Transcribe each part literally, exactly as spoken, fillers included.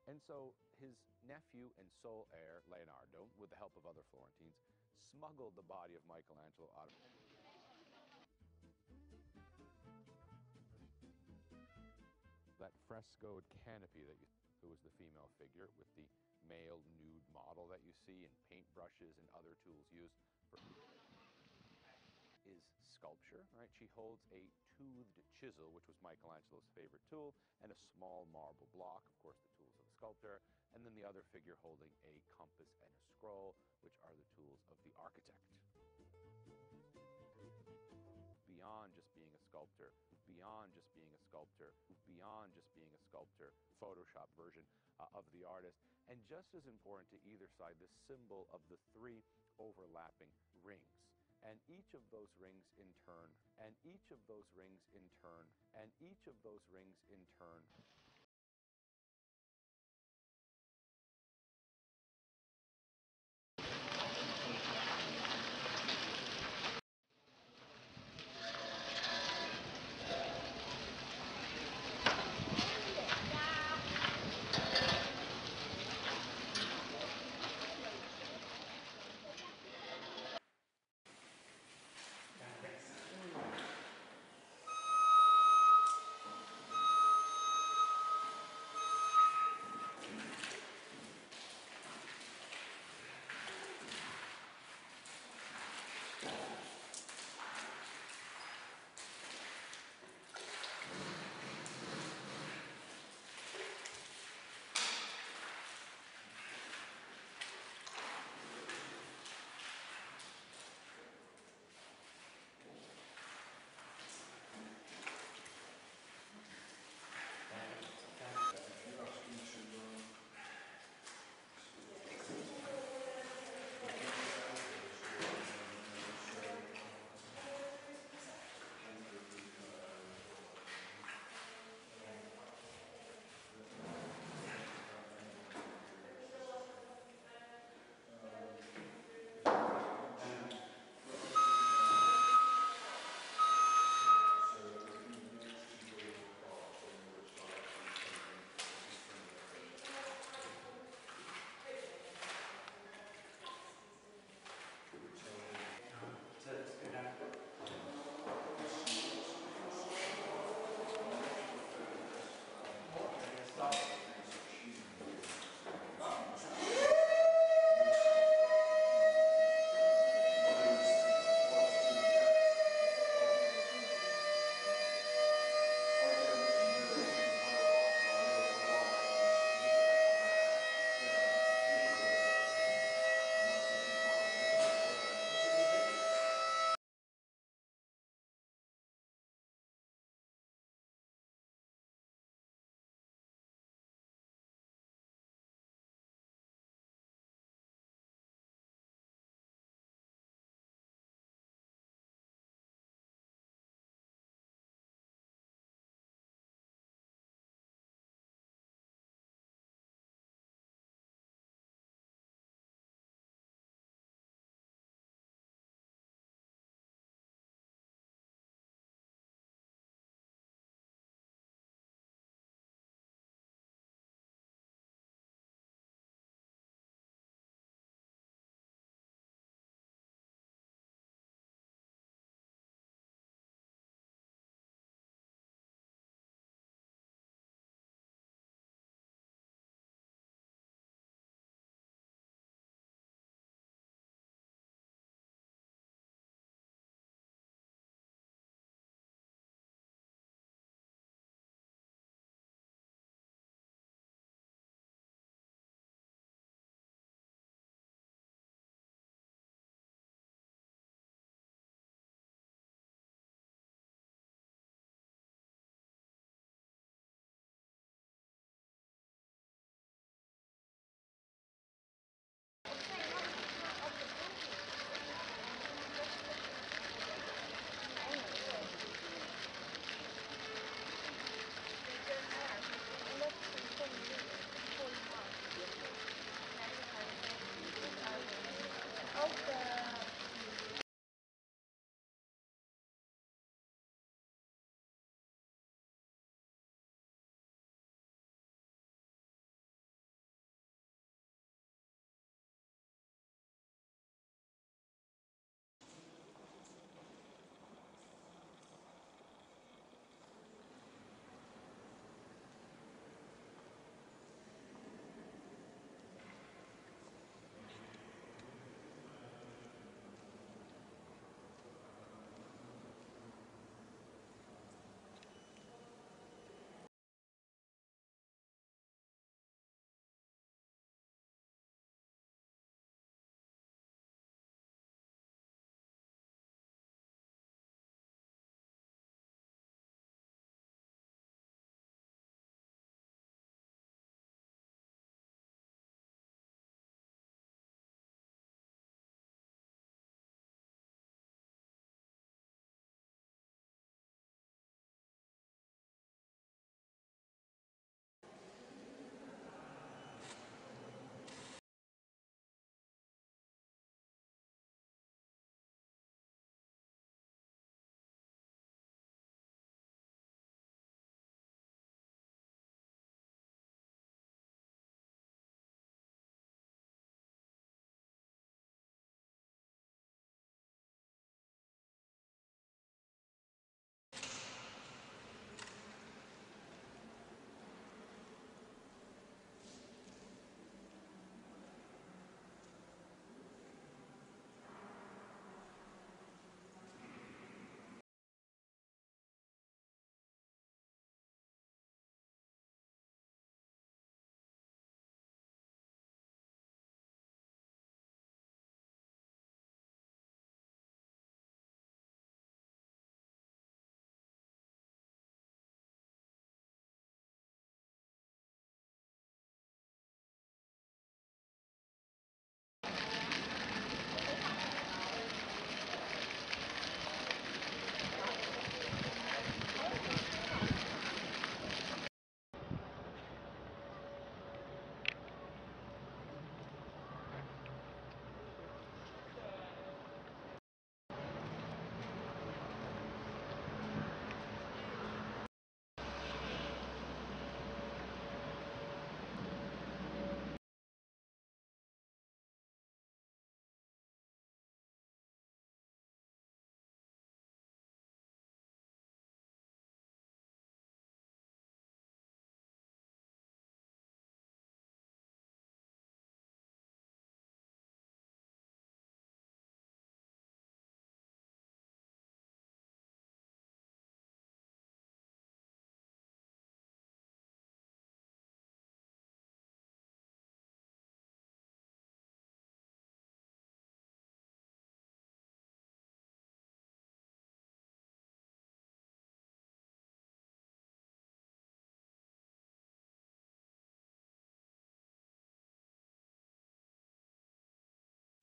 And so his nephew and sole heir, Leonardo, with the help of other Florentines, smuggled the body of Michelangelo out of that frescoed canopy that you, who was the female figure with the male nude model that you see, and paintbrushes and other tools used for is sculpture, right? She holds a toothed chisel, which was Michelangelo's favorite tool, and a small marble block, of course, the tools of the sculptor, and then the other figure holding a compass and a scroll, which are the tools of the architect. Beyond just being a sculptor, beyond just being a sculptor, beyond just being a sculptor, Photoshop version uh, of the artist, and just as important to either side, the symbol of the three overlapping rings. And each of those rings in turn, and each of those rings in turn, and each of those rings in turn.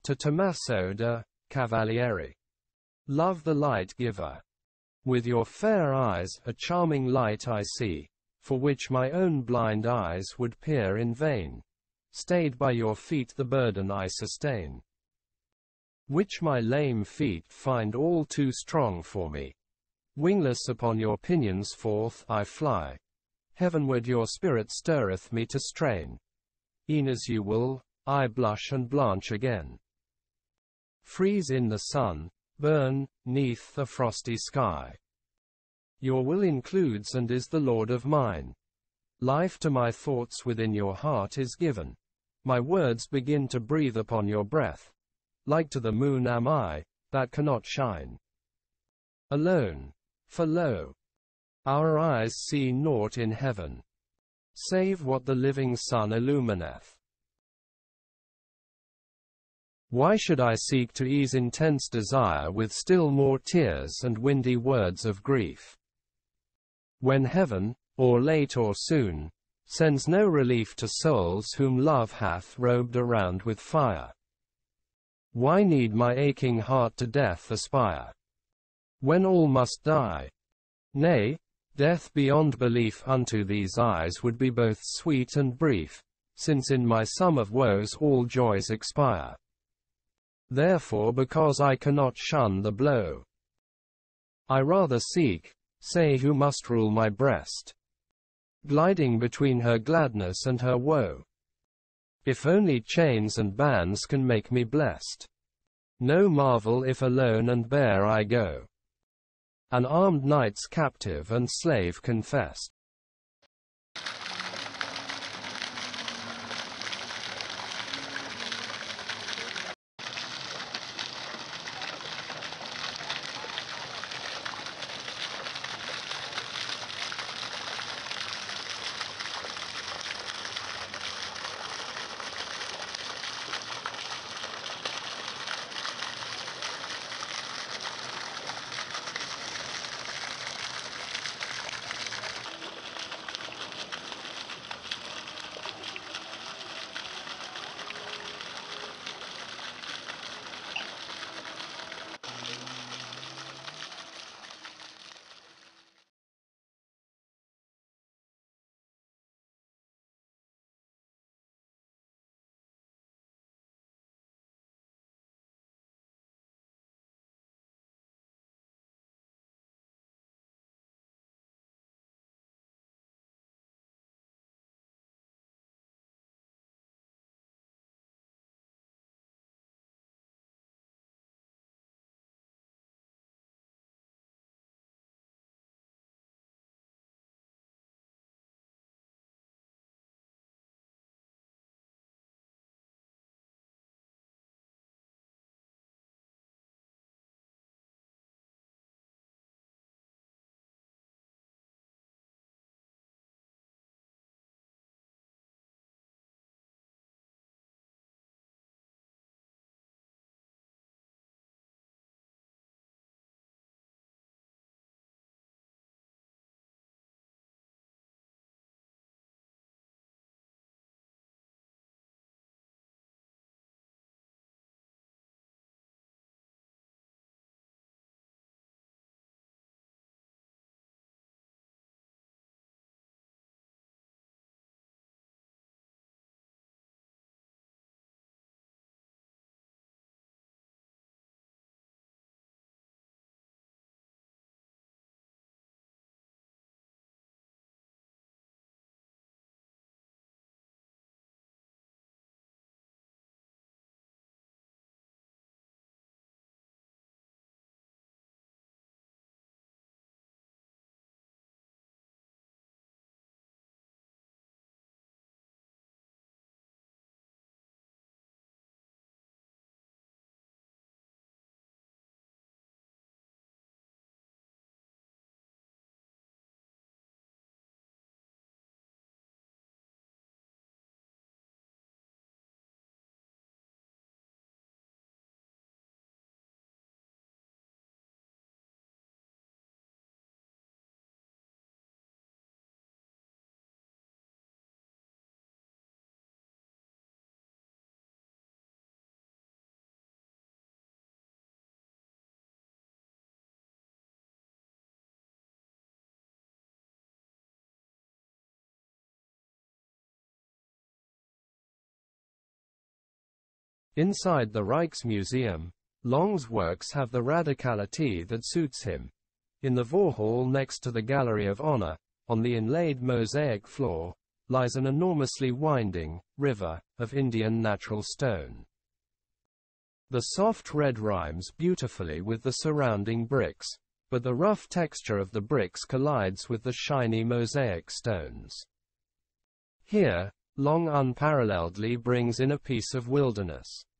To Tommaso Dei Cavalieri. Love the light giver. With your fair eyes, a charming light I see, for which my own blind eyes would peer in vain. Stayed by your feet the burden I sustain, which my lame feet find all too strong for me. Wingless upon your pinions forth I fly. Heavenward your spirit stirreth me to strain. E'en as you will, I blush and blanch again. Freeze in the sun, burn, 'neath a frosty sky. Your will includes and is the lord of mine. Life to my thoughts within your heart is given. My words begin to breathe upon your breath. Like to the moon am I, that cannot shine alone. For lo, our eyes see naught in heaven, save what the living sun illumineth. Why should I seek to ease intense desire with still more tears and windy words of grief, when heaven, or late or soon, sends no relief to souls whom love hath robed around with fire? Why need my aching heart to death aspire, when all must die? Nay, death beyond belief unto these eyes would be both sweet and brief, since in my sum of woes all joys expire. Therefore, because I cannot shun the blow, I rather seek, say who must rule my breast, gliding between her gladness and her woe. If only chains and bands can make me blessed, no marvel if alone and bare I go, an armed knight's captive and slave confessed. Inside the Rijksmuseum, Long's works have the radicality that suits him. In the Voorhal next to the Gallery of Honor, on the inlaid mosaic floor, lies an enormously winding river of Indian natural stone. The soft red rhymes beautifully with the surrounding bricks, but the rough texture of the bricks collides with the shiny mosaic stones. Here, Long unparalleledly brings in a piece of wilderness.